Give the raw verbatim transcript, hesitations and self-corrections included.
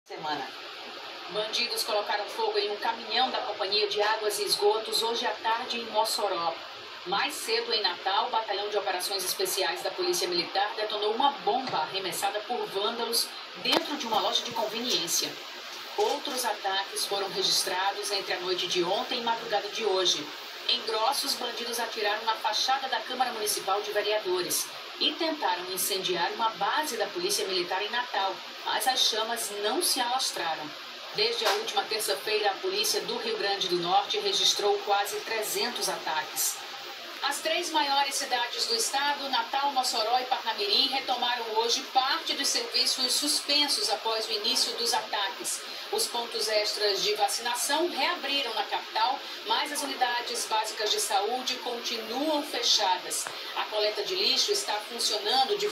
Semana. Bandidos colocaram fogo em um caminhão da Companhia de Águas e Esgotos hoje à tarde em Mossoró. Mais cedo, em Natal, o Batalhão de Operações Especiais da Polícia Militar detonou uma bomba arremessada por vândalos dentro de uma loja de conveniência. Outros ataques foram registrados entre a noite de ontem e madrugada de hoje. Em Grossos, bandidos atiraram na fachada da Câmara Municipal de Vereadores e tentaram incendiar uma base da Polícia Militar em Natal, mas as chamas não se alastraram. Desde a última terça-feira, a Polícia do Rio Grande do Norte registrou quase trezentos ataques. As três maiores cidades do estado, Natal, Mossoró e Parnamirim, retomaram hoje parte dos serviços suspensos após o início dos ataques. Os pontos extras de vacinação reabriram na capital, mas as unidades básicas de saúde continuam fechadas. A coleta de lixo está funcionando de